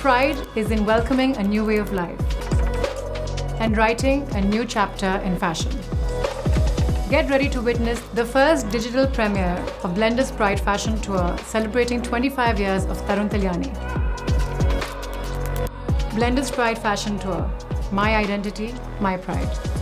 pride is in welcoming a new way of life and writing a new chapter in fashion. Get ready to witness the first digital premiere of Blender's Pride Fashion Tour celebrating 25 years of Tarun Tahiliani. Blender's Pride Fashion Tour. My identity, my pride.